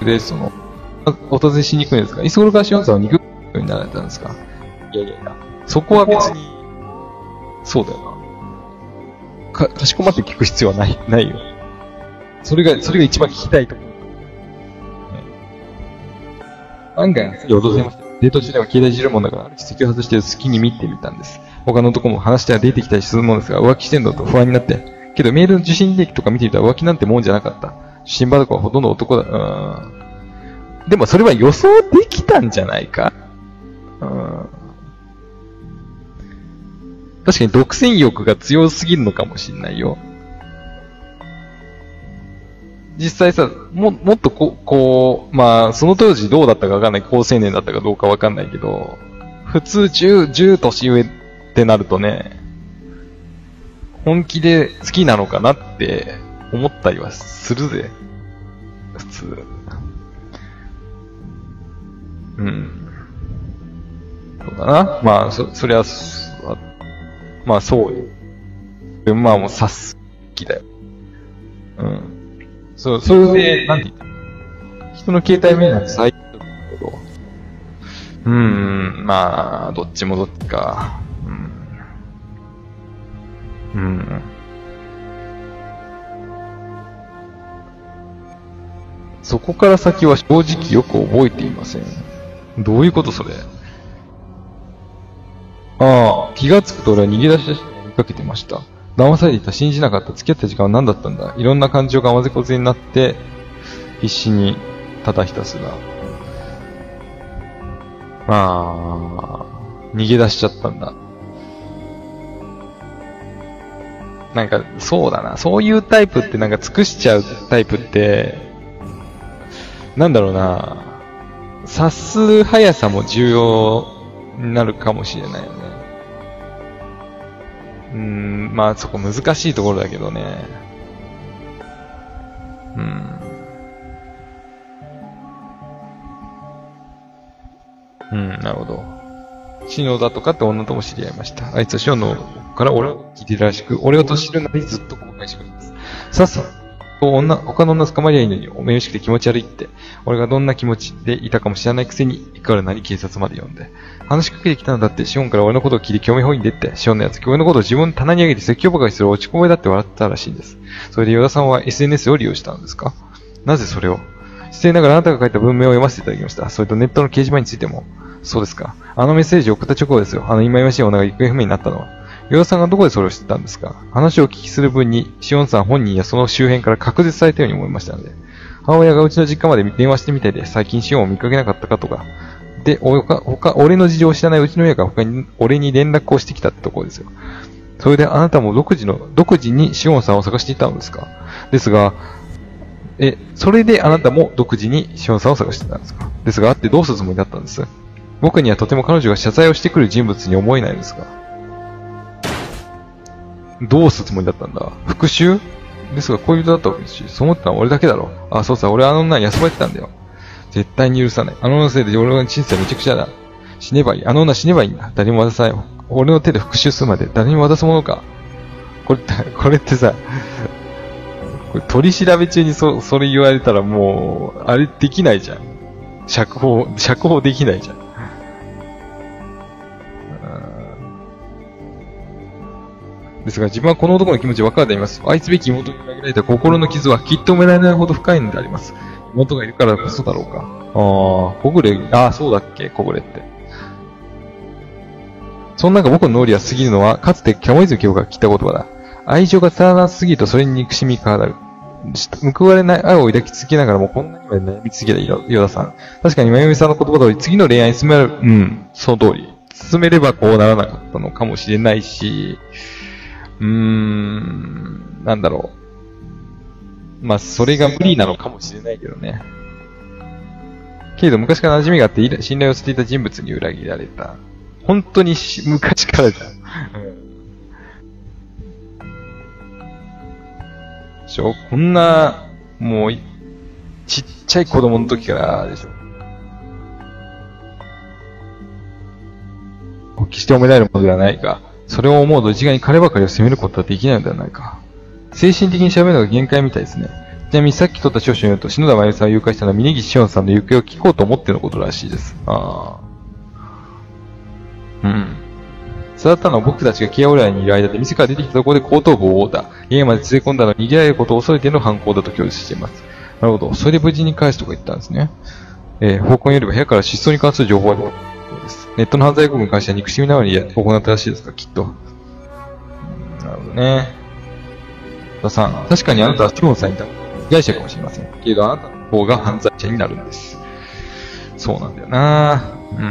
で、お尋ねしに行くんですか？いつ頃からしおんさんは肉ようになられたんですか？いやいやいや、そこは別に、そうだよな。かしこまって聞く必要はないよ。それが一番聞きたいところ。案外、次訪れました。デート中では携帯いじるもんだから、席を外して好きに見てみたんです。他の男も話しては出てきたりするもんですが、浮気してんのと不安になって。けどメールの受信履歴とか見てみたら浮気なんてもんじゃなかった。受信箱はほとんど男だ。でもそれは予想できたんじゃないか？確かに独占欲が強すぎるのかもしんないよ。実際さ、もっとまあ、その当時どうだったかわかんない。高青年だったかどうかわかんないけど、普通10年上ってなるとね、本気で好きなのかなって思ったりはするぜ。普通。そうだな。まあ、そりゃ、まあそうよ。でもまあもうさすきだよ。それで、なんて言ったの？人の携帯見るのって最低だけど。まあ、どっちもどっちか。そこから先は正直よく覚えていません。どういうことそれ？気がつくと俺は逃げ出した人に見かけてました。騙されていた、信じなかった、付き合った時間は何だったんだ。いろんな感情が混ぜこぜになって、必死に、ただひたすら。逃げ出しちゃったんだ。なんか、そうだな。そういうタイプってなんか尽くしちゃうタイプって、なんだろうな。察する速さも重要になるかもしれないよね。まあそこ難しいところだけどね。なるほど。篠田とかって女とも知り合いました。あいつはシオンのから俺を聞いているらしく、俺をと知るなりずっと後悔してくるんです。さっさと他の女捕まりゃいいのに、おめゆしくて気持ち悪いって。俺がどんな気持ちでいたかも知らないくせに、いかるなり警察まで呼んで。話しかけてきたんだって、シオンから俺のことを聞いて興味本位でって、シオンのやつ、俺のことを自分の棚に上げて説教ばかりする落ち込めだって笑ってたらしいんです。それで与田さんは SNS を利用したんですか？なぜそれを？失礼ながらあなたが書いた文明を読ませていただきました。それとネットの掲示板についても。そうですか。あのメッセージを送った直後ですよ。忌々しい女が行方不明になったのは。与田さんがどこでそれを知ったんですか？話をお聞きする分に、シオンさん本人やその周辺から確実されたように思いましたので。母親がうちの実家まで電話してみたいで、最近シオンを見かけなかったかとか。で、俺の事情を知らないうちの親が他に、俺に連絡をしてきたってところですよ。それであなたも独自にシオンさんを探していたのですか？ですが、それであなたも独自にシオンさんを探していたんですか？ですが、会ってどうするつもりだったんです？僕にはとても彼女が謝罪をしてくる人物に思えないんですが。どうするつもりだったんだ？復讐？ですが、恋人だったわけですし、そう思ったのは俺だけだろ。そうさ、俺はあの女に遊ばれてたんだよ。絶対に許さない。あの女のせいで俺の人生めちゃくちゃだ。死ねばいい。あの女死ねばいいんだ。誰にも渡さないよ。俺の手で復讐するまで誰にも渡すものか。これってさ、取り調べ中にそれ言われたらもう、あれできないじゃん。釈放できないじゃん。ですが、自分はこの男の気持ち分かっています。愛すべき妹に裏切られた心の傷はきっと埋められないほど深いのであります。妹がいるからこそだろうか。小暮、そうだっけ、小暮って。そんな中僕の脳裏は過ぎるのは、かつてキャモイズ教が聞いた言葉だ。愛情が足らなすぎるとそれに憎しみ変わる。報われない愛を抱き続けながらもこんなにまで悩み続けたヨダさん。確かにまゆみさんの言葉通り次の恋愛に進める。その通り。進めればこうならなかったのかもしれないし、なんだろう。まあ、それが無理なのかもしれないけどね。けれど昔から馴染みがあって信頼をしていた人物に裏切られた。本当に昔からじゃん。こんな、もう、ちっちゃい子供の時からでしょ。決して褒められるものではないが、それを思うと一概に彼ばかりを責めることはできないのではないか。精神的に喋るのが限界みたいですね。 ちなみにさっき取った調書によると、篠田真由美さんを誘拐したのは峯岸志音さんの行方を聞こうと思ってのことらしいです。ああ。うん。そうだったのは僕たちがケアオラにいる間で店から出てきたところで後頭部を殴打。家まで連れ込んだのを逃げられることを恐れての犯行だと供述しています。なるほど。それで無事に返すとか言ったんですね。報告によれば部屋から失踪に関する情報は出てそうです。ネットの犯罪予告に関しては憎しみながらに行ったらしいですか、きっと。なるほどね。さん、確かにあなたは志音さんに被害者かもしれません。けどあなたの方が犯罪者になるんです。そうなんだよな。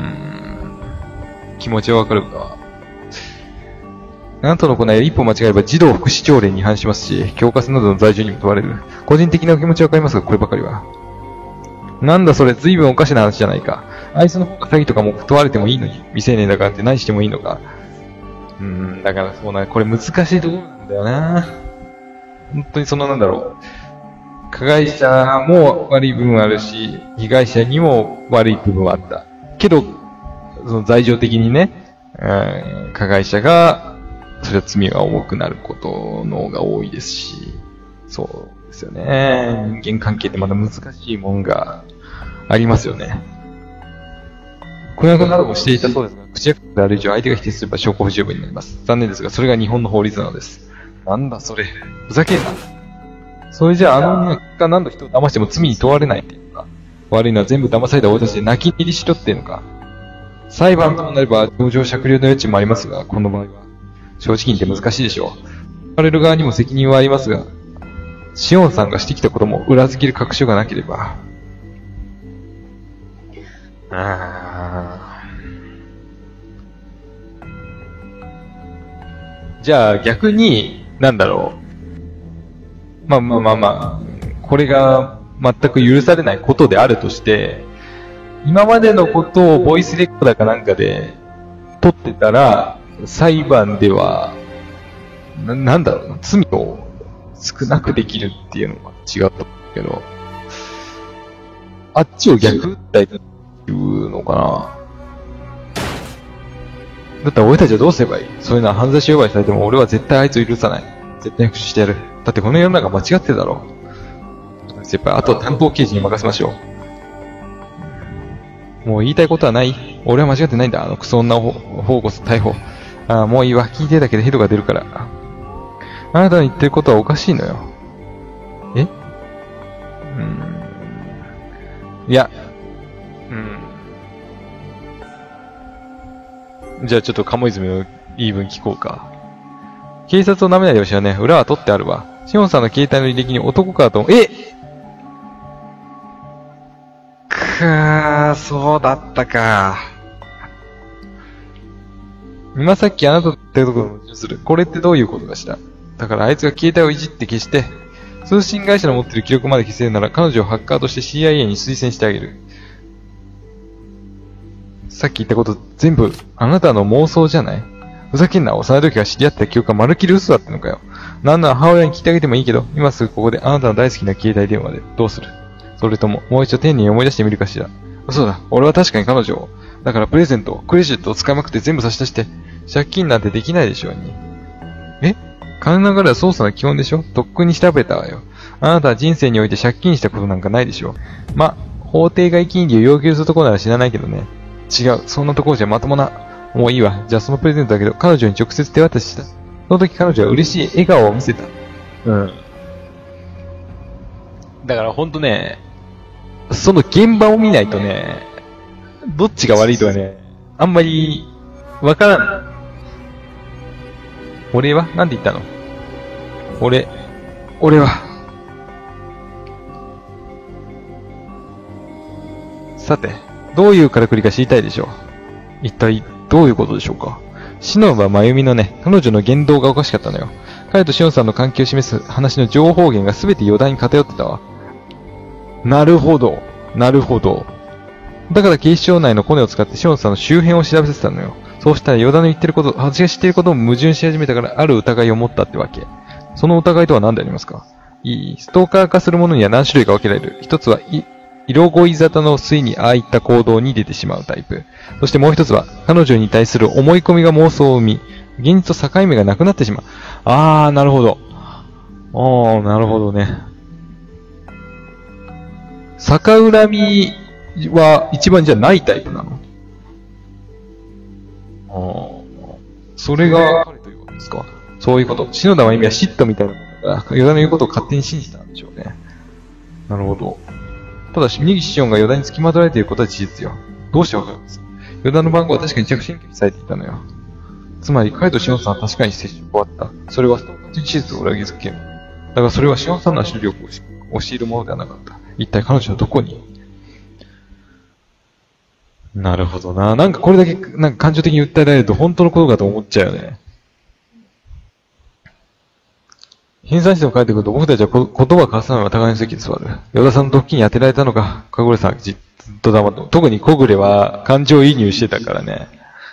気持ちはわかるが。あなたの行いは一歩間違えれば児童福祉条例に違反しますし、教科書などの罪状にも問われる。個人的なお気持ちはわかりますが、こればかりは。なんだそれ、随分おかしな話じゃないか。あいつの方が詐欺とかも問われてもいいのに、未成年だからって何してもいいのか。だからそうな、これ難しいところなんだよな。本当になんだろう。加害者も悪い部分あるし、被害者にも悪い部分はあった。けど、罪状的にね、加害者が、それは罪が重くなることの方が多いですし、そうですよね。人間関係ってまだ難しいもんがありますよね。婚約などもしていたそうですが、口約束である以上相手が否定すれば証拠不十分になります。残念ですが、それが日本の法律なのです。なんだそれ。ふざけんな。それじゃあ女が何度人を騙しても罪に問われないっていうのか。悪いのは全部騙された俺たちで泣き入りしろっていうのか。裁判ともなれば情状酌量の余地もありますが、この場合は。正直に言って難しいでしょう。言われる側にも責任はありますが、志音さんがしてきたことも裏付ける確証がなければ。じゃあ逆に、なんだろう。これが全く許されないことであるとして、今までのことをボイスレコーダーかなんかで撮ってたら、裁判では、なんだろうな、罪を少なくできるっていうのは違うと思うけど、あっちを逆訴えたっていうのかな。だったら俺たちはどうすればいい？そういうのは犯罪者呼ばわりされても俺は絶対あいつを許さない。絶対復讐してやる。だってこの世の中間違ってるだろう。やっぱりあとは担当刑事に任せましょう。もう言いたいことはない？俺は間違ってないんだ。クソ女を保護す、逮捕。もういいわ。聞いてるだけでヘドが出るから。あなたの言ってることはおかしいのよ。いや。じゃあちょっと鴨泉の言い分聞こうか。警察を舐めないでほしいわね。裏は取ってあるわ。志音さんの携帯の履歴に男かと、そうだったか。今さっきあなたと言ったところを矛盾する。これってどういうことかしら。だからあいつが携帯をいじって消して、通信会社の持ってる記録まで消せるなら彼女をハッカーとして CIA に推薦してあげる。さっき言ったこと全部あなたの妄想じゃない？ふざけんな。幼い時が知り合った記憶がまるっきり嘘だってのかよ。なんなら母親に聞いてあげてもいいけど、今すぐここであなたの大好きな携帯電話でどうする？それとももう一度丁寧に思い出してみるかしら。嘘だ。俺は確かに彼女を。だからプレゼント、クレジットを使いまくって全部差し出して、借金なんてできないでしょうに。金の流れは操作の基本でしょ？とっくに調べたわよ。あなたは人生において借金したことなんかないでしょ。法定外金利を要求するところなら知らないけどね。違う。そんなところじゃまともな。もういいわ。じゃあそのプレゼントだけど、彼女に直接手渡しした。その時彼女は嬉しい笑顔を見せた。だからほんとね、その現場を見ないとね、どっちが悪いとはね、あんまり、わからん。俺はなんて言ったの？俺は。さて、どういうからくりか知りたいでしょう。一体、どういうことでしょうか。篠田真由美のね、彼女の言動がおかしかったのよ。彼としおんさんの関係を示す話の情報源が全て余談に偏ってたわ。なるほど。だから警視庁内のコネを使ってしおんさんの周辺を調べさせたのよ。そうしたら余談の言ってること、私が知っていることも矛盾し始めたからある疑いを持ったってわけ。その疑いとは何でありますか？ストーカー化するものには何種類か分けられる。一つは、色恋沙汰の末にああいった行動に出てしまうタイプ。そしてもう一つは、彼女に対する思い込みが妄想を生み、現実と境目がなくなってしまう。なるほど。なるほどね。 逆恨みは一番じゃないタイプなの？それが彼ということですか？そういうこと。篠田真由美は嫉妬みたいなものだから、与田の言うことを勝手に信じたんでしょうね。なるほど。ただし、峯岸志音が与田に付きまとわれていることは事実よ。どうしてわかるんですか？与田の番号は確かに着信拒否されていたのよ。つまり、彼と志音さんは確かに接触があった。それはストーカーという事実を裏付ける。だからそれは志音さんの足の力を教えるものではなかった。一体彼女はどこに？なるほどな。なんかこれだけ、なんか感情的に訴えられると本当のことかと思っちゃうよね。編纂しても書いてくると僕たちは言葉を交わさないまま互いの席で座る。与田さんのドッキリに当てられたのか、かぐれさんじっと黙って。特に小暮は感情移入してたからね。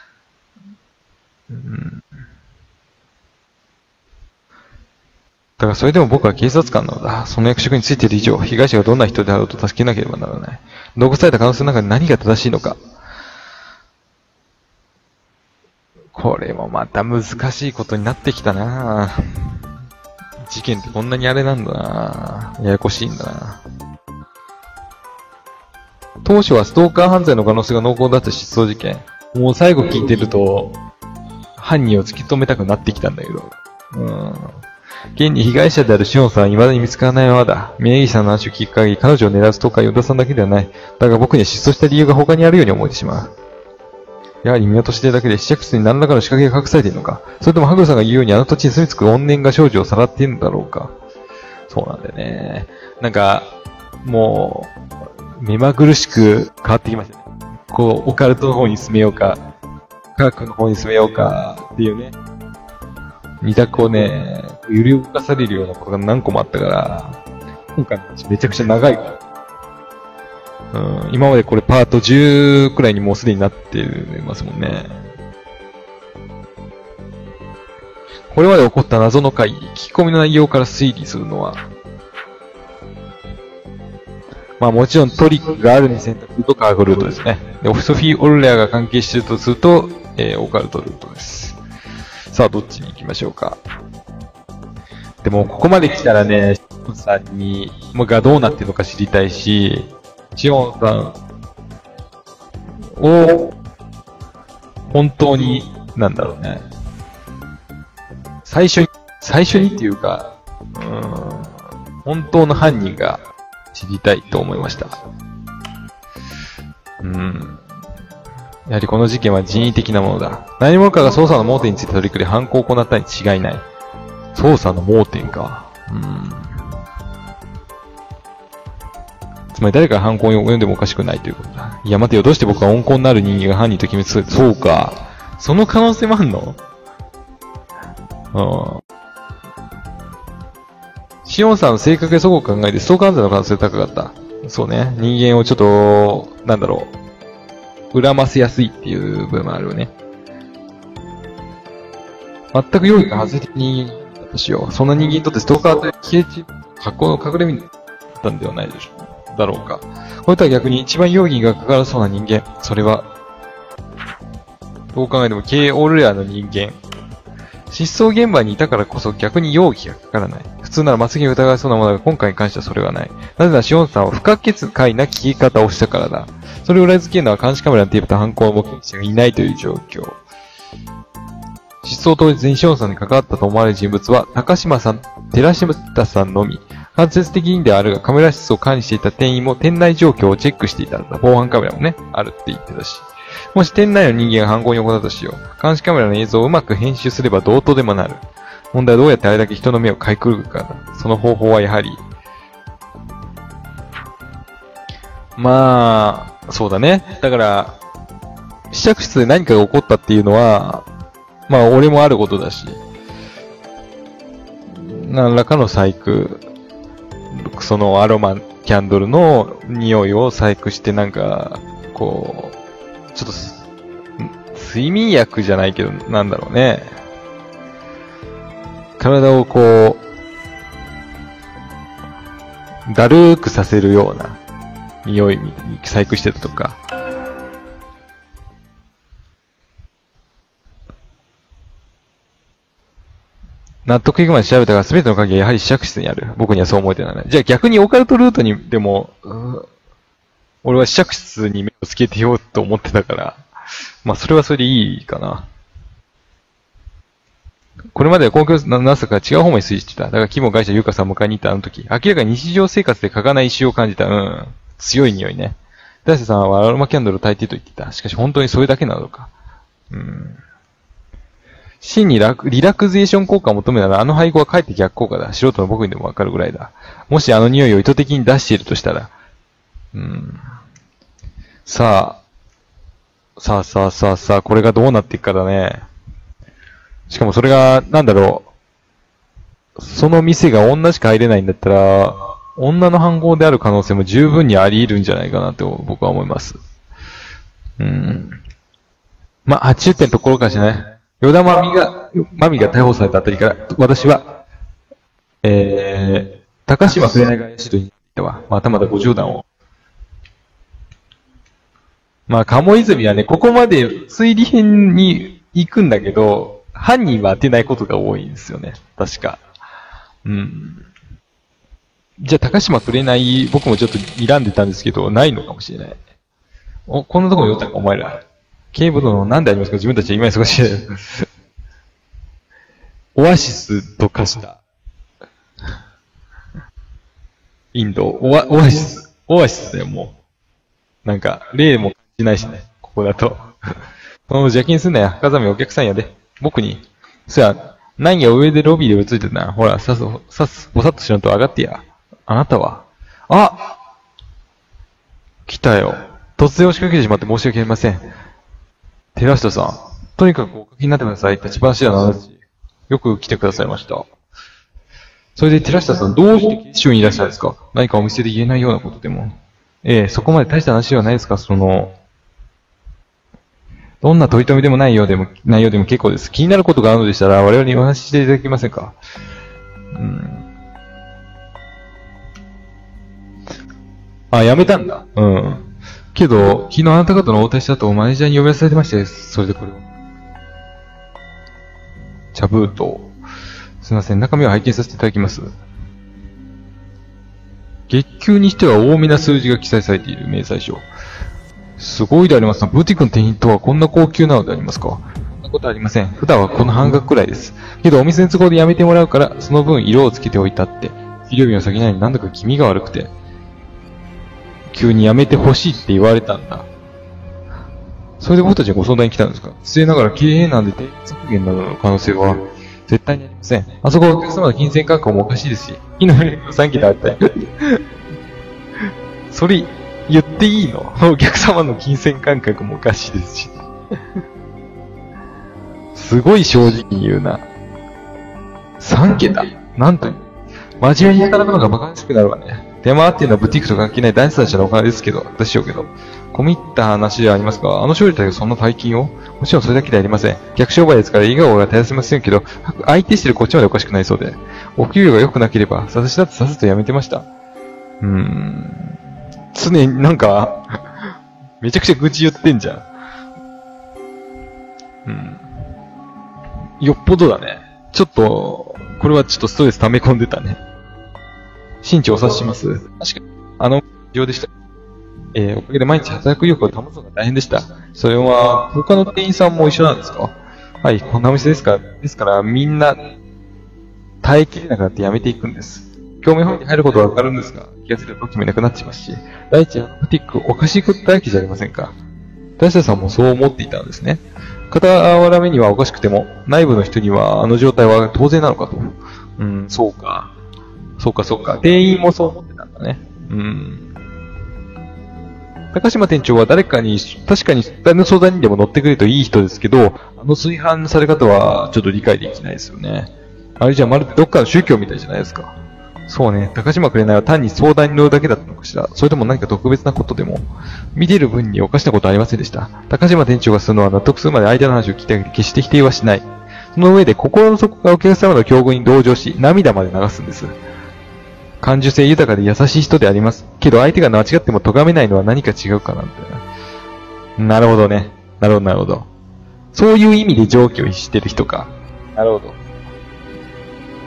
だからそれでも僕は警察官なのだ。その役職についている以上、被害者がどんな人であろうと助けなければならない。残された可能性の中で何が正しいのか。これもまた難しいことになってきたなぁ。事件ってこんなにあれなんだなぁ。ややこしいんだな。当初はストーカー犯罪の可能性が濃厚だった失踪事件。もう最後聞いてると、犯人を突き止めたくなってきたんだけど。現に被害者であるシオンさんは未だに見つからないままだ。峯岸さんの話を聞く限り、彼女を狙うストーカーは与田さんだけではない。だが僕には失踪した理由が他にあるように思えてしまう。やはり見落としているだけで試着室に何らかの仕掛けが隠されているのか。それともハグさんが言うようにあの土地に住み着く怨念が少女をさらっているのだろうか。そうなんだよね。なんか、もう、目まぐるしく変わってきましたね。こう、オカルトの方に進めようか、科学の方に進めようか、っていうね。二択をね、揺り動かされるようなことが何個もあったから、今回の話めちゃくちゃ長いから。今までこれパート10くらいにもうすでになってますもんね。これまで起こった謎の回、聞き込みの内容から推理するのは、まあもちろんトリックがあるに選択するとカーゴルートですね。で、ソフィー・オルレアが関係しているとすると、オカルトルートです。さあ、どっちに行きましょうか。でも、ここまで来たらね、シオンさんに、がどうなってるのか知りたいし、シオンさんを、本当に、なんだろうね。最初にっていうか、本当の犯人が知りたいと思いました。やはりこの事件は人為的なものだ。何者かが捜査の盲点について取り組み犯行を行ったに違いない。捜査の盲点か。つまり誰かが犯行を読んでもおかしくないということだ。いや待てよ、どうして僕は温厚なる人間が犯人と決めつつ、そうか。その可能性もあんの？シオンさんの性格やそこを考えてストーカー犯罪の可能性が高かった。そうね。人間をちょっと、なんだろう。恨ませやすいっていう部分もあるよね。全く容疑が外れてる人間だとしよう。そんな人間にとってストーカーという消えち、格好の隠れ身だったんではないでしょう。だろうか。これとは逆に一番容疑がかからそうな人間。それは、どう考えても K オールレアの人間。失踪現場にいたからこそ逆に容疑がかからない。普通ならまつげを疑われそうなものだが今回に関してはそれはない。なぜならシオンさんは不可欠解な聞き方をしたからだ。それを裏付けるのは監視カメラのテープと犯行の目撃者がいないという状況。失踪当日にシオンさんに関わったと思われる人物は高島さん、寺島さんのみ。間接的にではあるがカメラ室を管理していた店員も店内状況をチェックしていたんだ。防犯カメラもね、あるって言ってたし。もし店内の人間が犯行に行ったとしよう。監視カメラの映像をうまく編集すればどうとでもなる。問題はどうやってあれだけ人の目をかいくぐるかだ。その方法はやはり。まあ、そうだね。だから、試着室で何かが起こったっていうのは、まあ俺もあることだし、何らかの細工、そのアロマキャンドルの匂いを細工してなんか、こう、ちょっと、睡眠薬じゃないけど、なんだろうね。体をこう、だるーくさせるような匂いに細工してたとか。納得いくまで調べたが、全ての鍵はやはり試着室にある。僕にはそう思えてならない。じゃあ逆にオカルトルートにでも、 俺は試着室に目をつけてようと思ってたから、まあそれはそれでいいかな。これまでは公共なさか違う方面に推移してた。だから、規模会社優香さん迎えに行ったあの時、明らかに日常生活で嗅がない石を感じた。強い匂いね。大瀬さんはアロマキャンドルを焚いてと言っていた。しかし本当にそれだけなのか。真にリラクゼーション効果を求めるなら、あの配合はかえって逆効果だ。素人の僕にでもわかるぐらいだ。もしあの匂いを意図的に出しているとしたら。さあ、これがどうなっていくかだね。しかもそれが、その店が女しか入れないんだったら、女の犯行である可能性も十分にあり得るんじゃないかなと僕は思います。まあ、80点ところかしらね。与田真美が逮捕されたあたりから、私は、高島紅が怪しいと言ったわ。またまだ50段を。まあ、鴨泉はね、ここまで推理編に行くんだけど、犯人は当てないことが多いんですよね。確か。じゃあ、高島紅、僕もちょっと睨んでたんですけど、ないのかもしれない。こんなところに寄ったか、お前ら。警部殿、なんでありますか？自分たちは今忙しい。オアシスと化した。インド、オアシスだよ、もう。なんか、例も感じないしね、ここだと。邪気にすんなや、風見お客さんやで。僕に。そや、何や上でロビーでうついてたな。ほら、ぼさっとしろと上がってや。あなたは？来たよ。突然押しかけてしまって申し訳ありません。寺下さん、とにかくお書きになってください。立ち話やならじ。よく来てくださいました。それで寺下さん、どうして警視庁にいらっしゃるんですか？何かお店で言えないようなことでも。そこまで大した話ではないですか？どんな取り留めでもないようでも結構です。気になることがあるのでしたら、我々にお話ししていただけませんか？やめたんだ。けど、昨日あなた方の応対した後、マネージャーに呼び出されてまして、それでこれを。茶封筒。すいません、中身を拝見させていただきます。月給にしては多めな数字が記載されている明細書。すごいでありますな。ブティックの店員とはこんな高級なのでありますか？そんなことありません。普段はこの半額くらいです。けどお店の都合でやめてもらうから、その分色をつけておいたって。給料日の先なのになんだか気味が悪くて。急にやめてほしいって言われたんだ。それで僕たちがご相談に来たんですか？失礼ながら経営難で定員削減などの可能性は絶対にありません。あそこはお客様の金銭感覚もおかしいですし、火の上の3機であったよ。それ、言っていいの？お客様の金銭感覚もおかしいですし。すごい正直に言うな。3桁なんと、真面目に働くのが馬鹿らしくなるわね。出回っていうのはブティックと関係ない男子たちのお金ですけど、でしょうけど。込み入った話ではありますが、あの勝利だけそんな大金を？もちろんそれだけではありません。逆商売ですから笑顔が絶やせませんけど、相手してるこっちまでおかしくないそうで。お給料が良くなければ、私だってさっさと辞めてました。常になんか、めちゃくちゃ愚痴言ってんじゃん。よっぽどだね。ちょっと、これはちょっとストレス溜め込んでたね。心地お察しします。確かに、事情でした。おかげで毎日働く意欲を保つのが大変でした。それは、他の店員さんも一緒なんですか？はい、こんなお店ですからみんな、耐えきれなくなって辞めていくんです。興味本位に入ることはわかるんですが、気がついたら時もいなくなってしまうし、第一、ブティック、おかしいことだらけじゃありませんか。大下さんもそう思っていたんですね。傍目にはおかしくても、内部の人にはあの状態は当然なのかと。そうか。店員もそう思ってたんだね。高島店長は確かに誰の相談にでも乗ってくれるといい人ですけど、炊飯され方はちょっと理解できないですよね。あれじゃまるでどっかの宗教みたいじゃないですか。そうね、高島紅は単に相談に乗るだけだったのかしら。それとも何か特別なことでも。見ている分におかしなことはありませんでした。高島店長がするのは納得するまで相手の話を聞いてあげて決して否定はしない。その上で心の底からお客様の境遇に同情し、涙まで流すんです。感受性豊かで優しい人であります。けど相手が間違っても咎めないのは何か違うかなんてな。なるほどね。なるほど。そういう意味で常軌を逸してる人か。なるほど。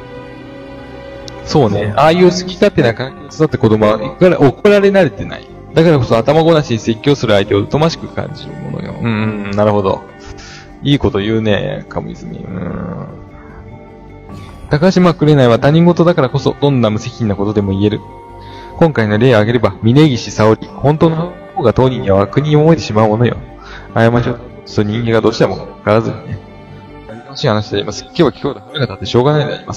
そうね。ああいう好き勝手な環境で育った子供は怒られ慣れてない。 だからこそ頭ごなしに説教する相手を疎ましく感じるものよ。なるほど。いいこと言うね、上泉。高島紅は他人事だからこそ、どんな無責任なことでも言える。今回の例を挙げれば、峯岸沙織。本当の方が当人には悪に思えてしまうものよ。過ちをと人間がどうしたものか分からずにね。楽しい話であります。今日は聞こえた骨が立ってしょうがないであります。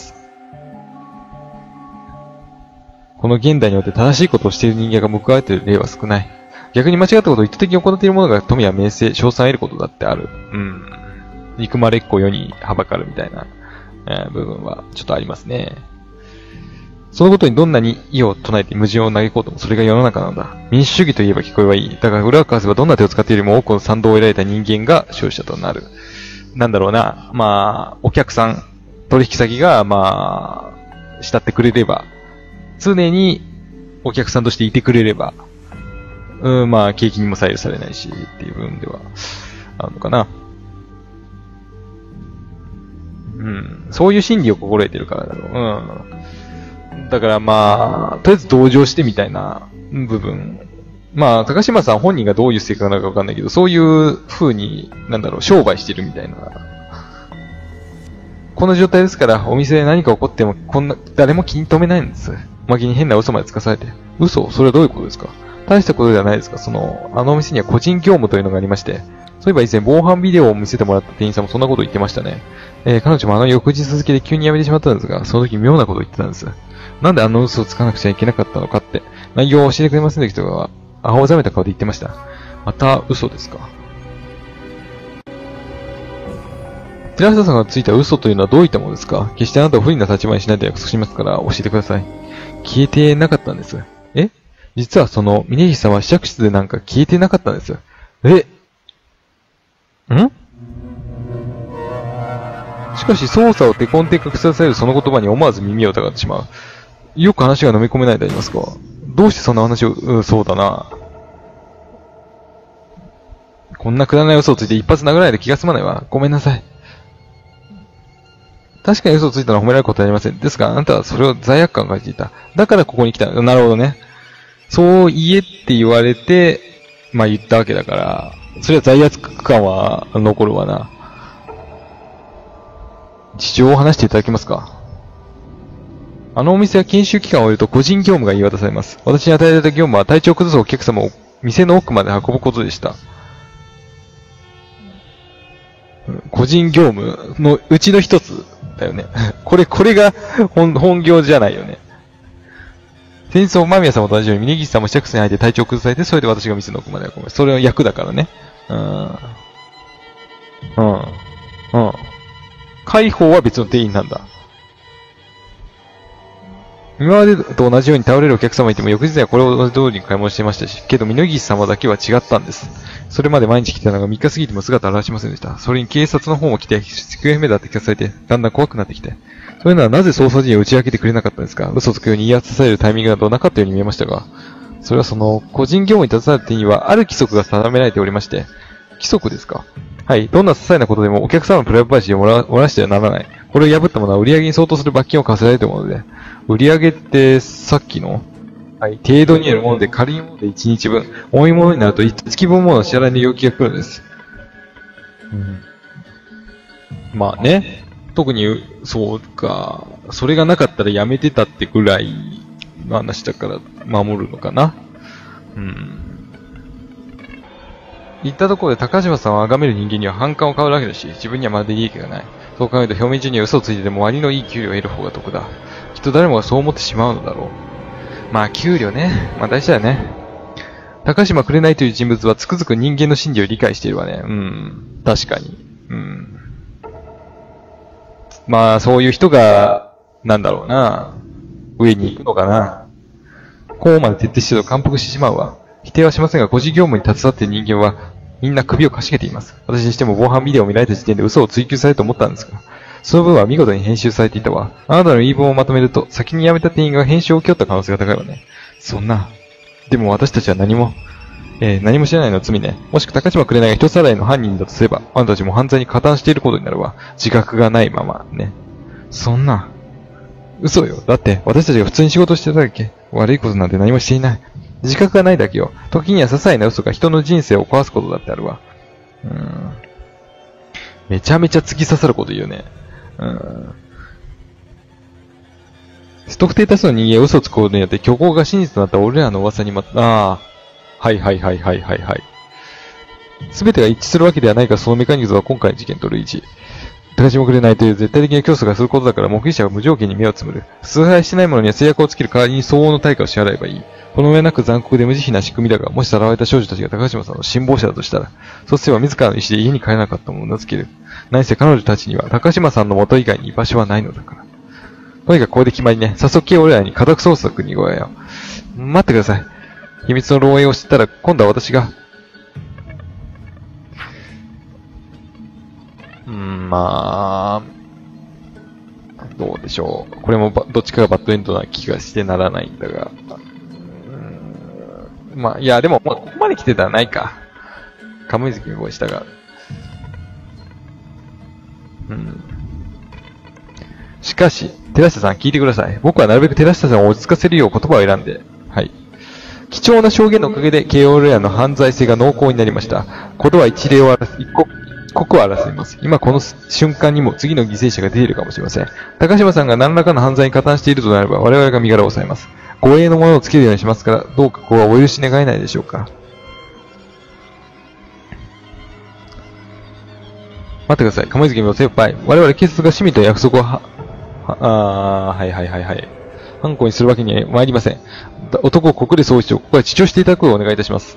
この現代によって正しいことをしている人間が報われている例は少ない。逆に間違ったことを意図的に行っているものが富や名声、賞賛を得ることだってある。憎まれっ子世にはばかるみたいな、部分はちょっとありますね。そのことにどんなに異を唱えて矛盾を嘆こうともそれが世の中なのだ。民主主義といえば聞こえはいい。だが裏を返せばどんな手を使っているよりも多くの賛同を得られた人間が消費者となる。なんだろうな。お客さん、取引先が、慕ってくれれば、常にお客さんとしていてくれれば、景気にも左右されないし、っていう部分では、あるのかな。そういう心理を心得てるからだろう。だからとりあえず同情してみたいな部分。高島さん本人がどういう性格なのかわかんないけど、そういう風に、商売してるみたいな。この状態ですから、お店で何か起こっても、誰も気に留めないんです。おまけに変な嘘までつかされて。嘘？それはどういうことですか？大したことではないですか？あのお店には個人業務というのがありまして、そういえば以前防犯ビデオを見せてもらった店員さんもそんなこと言ってましたね。彼女も翌日付で急に辞めてしまったんですが、その時妙なことを言ってたんです。なんであの嘘をつかなくちゃいけなかったのかって、内容を教えてくれませんでしたが、青ざめた顔で言ってました。また嘘ですか？寺下さんがついた嘘というのはどういったものですか？決してあなたを不利な立場にしないと約束しますから教えてください。消えてなかったんです。実は峯岸さんは試着室でなんか消えてなかったんです。しかし操作を手こんで隠させるその言葉に思わず耳を疑ってしまう。よく話が飲み込めないでありますか？どうしてそんな話を、そうだな。こんなくだらない嘘をついて一発殴らないで気が済まないわ。ごめんなさい。確かに嘘をついたのは褒められることはありません。ですが、あなたはそれを罪悪感を感じていた。だからここに来た。なるほどね。そう言えって言われて、言ったわけだから、それは罪悪感は残るわな。事情を話していただけますか？あのお店は研修期間を終えると個人業務が言い渡されます。私に与えられた業務は体調を崩すお客様を店の奥まで運ぶことでした。個人業務のうちの一つだよね。これが本業じゃないよね。先日、間宮様と同じように、峯岸さんも試着室に入って体調を崩されて、それで私が店の奥まで運ぶ。それは役だからね。介抱は別の店員なんだ。今までと同じように倒れるお客様いても、翌日にはこれを通りに買い物していましたし、けど峯岸様だけは違ったんです。それまで毎日来てたのが3日過ぎても姿を現しませんでした。それに警察の方も来て、行方不明だって聞かされて、だんだん怖くなってきて。そういうのはなぜ捜査陣を打ち明けてくれなかったんですか？嘘つくように言い当てされるタイミングなどなかったように見えましたが、それは個人業務に携わる点には、ある規則が定められておりまして、規則ですか？はい。どんな些細なことでもお客様のプライバシーを漏らしてはならない。これを破ったものは売上に相当する罰金を課せられているもので、売上ってさっきの程度によるもので軽いもので1日分、重いものになると1月分もの支払いの要求が来るんです。特に、そうか、それがなかったらやめてたってぐらいの話だから守るのかな。言ったところで高島さんを崇める人間には反感を買うわけだし、自分にはまるで利益がない。そう考えると表面上には嘘をついてでも割のいい給料を得る方が得だ。きっと誰もがそう思ってしまうのだろう。給料ね。大事だよね。高島紅という人物はつくづく人間の心理を理解しているわね。確かに。そういう人が、上に行くのかな。こうまで徹底してると感服してしまうわ。否定はしませんが、個人業務に携わっている人間は、みんな首をかしげています。私にしても防犯ビデオを見られた時点で嘘を追求されると思ったんですが、その分は見事に編集されていたわ。あなたの言い分をまとめると、先に辞めた店員が編集を請け負った可能性が高いわね。そんな。でも私たちは何も知らないのは罪ね。もしく高島紅が人さらいの犯人だとすれば、あなたたちも犯罪に加担していることになるわ。自覚がないままね。そんな。嘘よ。だって、私たちが普通に仕事してただけ。悪いことなんて何もしていない。 自覚がないだけよ。時には些細な嘘が人の人生を壊すことだってあるわ。めちゃめちゃ突き刺さること言うね。不特定多数の人間が嘘をつくことによって虚構が真実となった俺らの噂にはいはいはいはいはいはい。すべてが一致するわけではないが、そのメカニズムは今回の事件と類似。高島くれないという絶対的な競争がすることだから目撃者は無条件に目をつむる。崇拝してないものには制約をつける代わりに相応の対価を支払えばいい。この上なく残酷で無慈悲な仕組みだが、もしさらわれた少女たちが高島さんの信望者だとしたら、そうすれば自らの意思で家に帰らなかったものを名付ける。何せ彼女たちには高島さんの元以外に居場所はないのだから。とにかくこれで決まりね。早速系俺らに家宅捜索にごやよ。待ってください。秘密の漏洩を知ったら、今度は私が。どうでしょう。これもどっちかがバッドエンドな気がしてならないんだが。いや、でも、ここまで来てたらないか。カムイズキにもしたが。しかし、寺下さん聞いてください。僕はなるべく寺下さんを落ち着かせるよう言葉を選んで。はい。貴重な証言のおかげで、慶応レアの犯罪性が濃厚になりました。ことは一刻を争います。今この瞬間にも次の犠牲者が出ているかもしれません。高島さんが何らかの犯罪に加担しているとなれば、我々が身柄を押さえます。護衛のものをつけるようにしますから、どうかここはお許し願えないでしょうか。待ってください。鴨泉の先輩。我々警察が市民と約束をはいはいはいはい。犯行にするわけには参りません。男をここで総一長、ここは治療していただくようお願いいたします。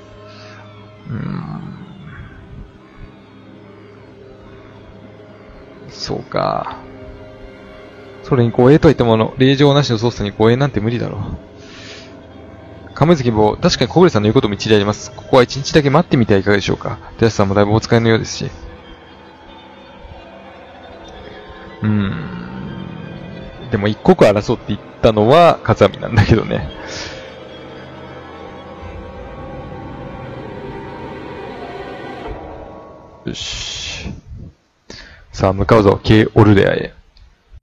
そうか。それに護衛といったもの、令状なしの捜査に護衛なんて無理だろう。亀月坊、確かに小暮さんの言うことも一理あります。ここは一日だけ待ってみてはいかがでしょうか。寺下さんもだいぶお使いのようですし。でも一刻争って言ったのは風見なんだけどね。よし。さあ、向かうぞ、K オルレアへ。